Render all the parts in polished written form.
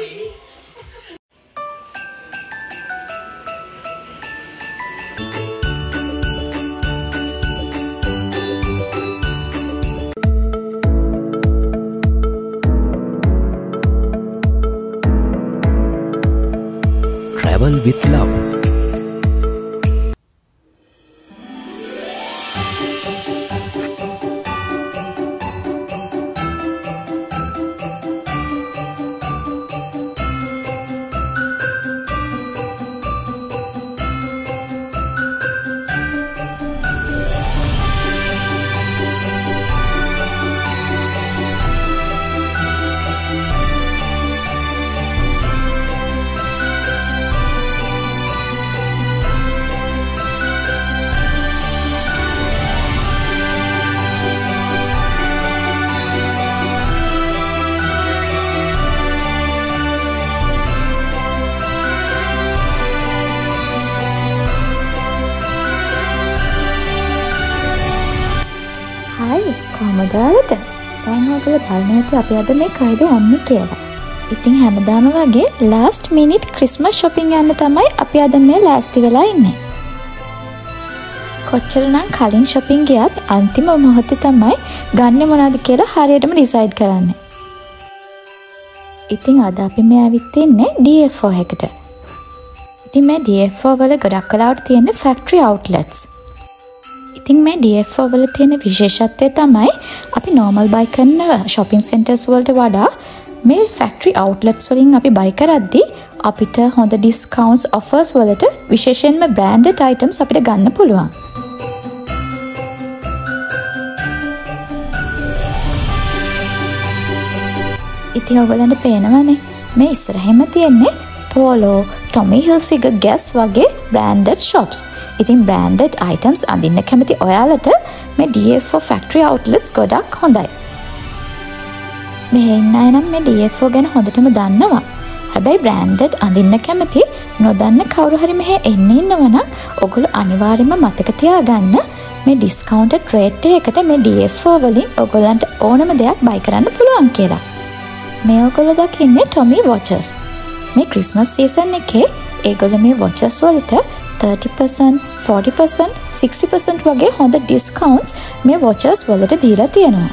Travel with love. කොහමදාලට දැන් ඔයගොල්ලෝ බලන්න ඇති අපි අද මේ කයිද යන්නේ කියලා. ඉතින් හැමදාම වගේ last minute Christmas shopping යන්න තමයි අපි අද මේ ලෑස්ති වෙලා ඉන්නේ. කොච්චරනම් කලින් shopping ගියත් අන්තිම මොහොතේ තමයි ගන්න මොනවද කියලා හරියටම decide කරන්නේ. ඉතින් අද අපි මේ ඇවිත් ඉන්නේ DF4 එකට. ඉතින් මේ DF4 වල ගොඩක් වෙලාවට තියෙන factory outlets. ඉතින් මේ DF4 වල තියෙන විශේෂත්වය තමයි අපි normal buy කරන shopping centers වලට වඩා මේ factory outlets වලින් අපි buy කරද්දී අපිට හොඳ discounts offers වලට විශේෂයෙන්ම branded items අපිට ගන්න පුළුවන්. ඉතින් ඔයගොල්ලන්ට පේනවනේ මේ ඉස්සරහින්ම තියෙන්නේ Polo, Tommy Hilfiger, Guess වගේ branded shops. ඉතින් branded items අඳින්න කැමති ඔයාලට මේ DF4 factory outlets ගොඩක් හොඳයි. මෙහෙ ඉන්න අය නම් මේ DF4 ගැන හොඳටම දන්නවා. හැබැයි branded අඳින්න කැමති නොදන්න කවුරු හරි මෙහෙ එන්න ඉන්නවනම් ඔයගොල්ලෝ අනිවාර්යයෙන්ම මතක තියාගන්න මේ discounted rate එකකට මේ DF4 වලින් ඔයගොල්ලන්ට ඕනම දෙයක් buy කරන්න පුළුවන් කියලා. මේ ඔයගොල්ලෝ දකින්නේ Tommy watches. මේ Christmas season එකේ ඒගොල්ලෝ මේ watches වලට 30%, 40%, 60% වගේ හොඳ discounts මේ watches වලට දීලා තියෙනවා.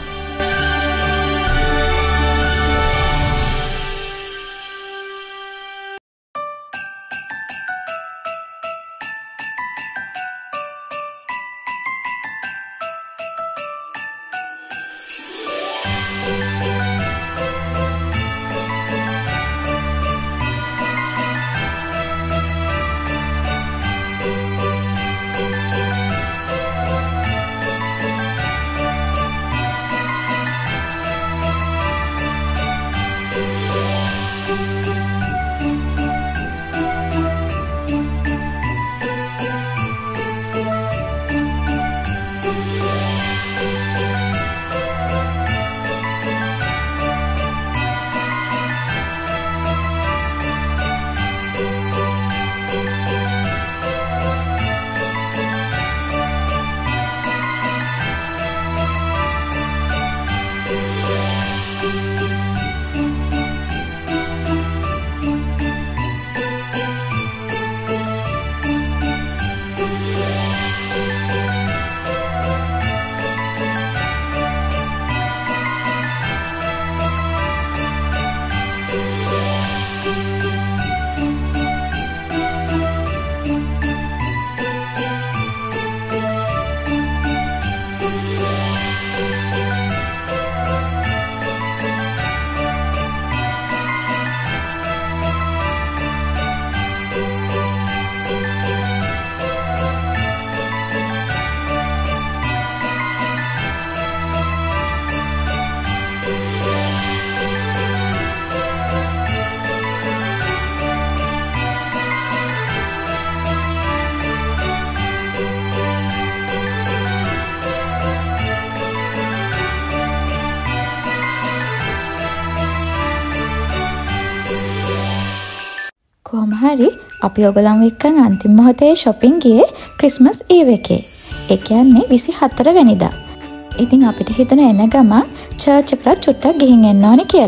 කොහොම හරි අපි ඔයගොල්ලන්ව එක්කන් අන්තිම මොහොතේ shopping ගියේ Christmas Eve එකේ. ඒ කියන්නේ 24 වෙනිදා. ඉතින් අපිට හිතන එන ගමන් church එකට චුට්ටක් ගිහින් එන්න ඕනේ කියලා.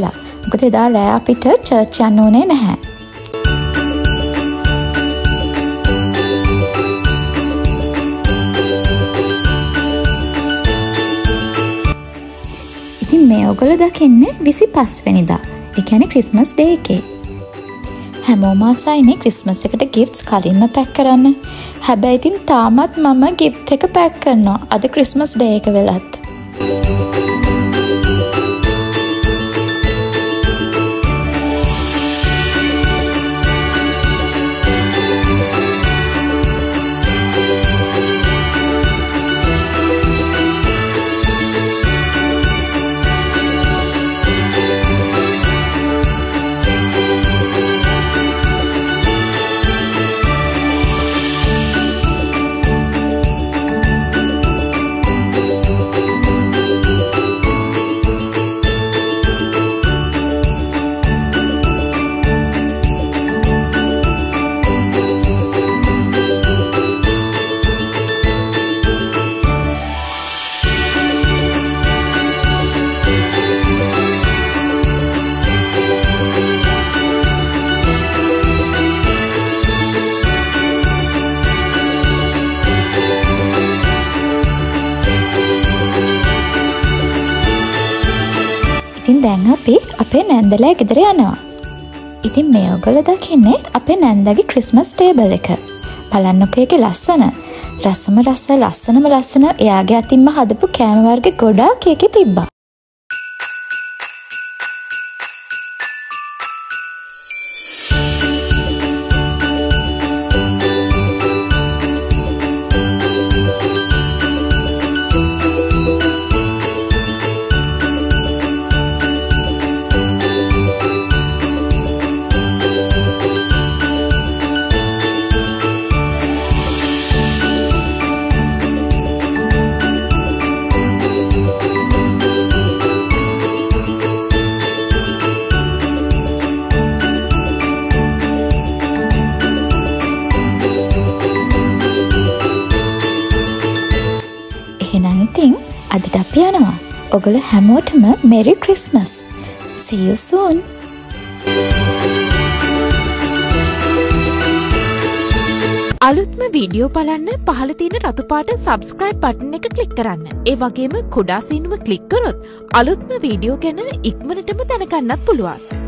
මොකද එදා රෑ අපිට චර්ච් යන්න ඕනේ නැහැ. ඉතින් මේ ඔයගොල්ලෝ දකින්නේ 25 වෙනිදා. ඒ කියන්නේ ක්‍රිස්මස් ඩේ එකේ. හැමෝම ආසයිනේ ක්‍රිස්මස් එකට ගිෆ්ට්ස් කලින්ම පැක් කරන්න. හැබැයි ඉතින් තාමත් මම ගිෆ්ට් එක පැක් කරනවා. අද ක්‍රිස්මස් ඩේ එක වෙලත්. ඉතින් දැන් අපි අපේ නැන්දලා ගෙදර යනවා. ඉතින් මේ ඔයගොල්ලෝ දකින්නේ අපේ නැන්දාගේ ක්‍රිස්මස් ටේබල් එක. බලන්නකෝ ඒකේ ලස්සන. ලස්සනම ලස්සන එයාගේ අතින්ම හදපු කෑම වර්ග ගොඩාක් ඒකේ තිබ්බා. එහෙනම් ඉතින් අදට අපි යනවා. ඔයගොල්ලෝ හැමෝටම Merry Christmas. See you soon. අලුත්ම වීඩියෝ බලන්න පහළ තියෙන රතු පාට subscribe button එක click කරන්න. ඒ වගේම කුඩා සීනුව click කරොත් අලුත්ම වීඩියෝ ගැන ඉක්මනටම දැනගන්නත් පුළුවන්.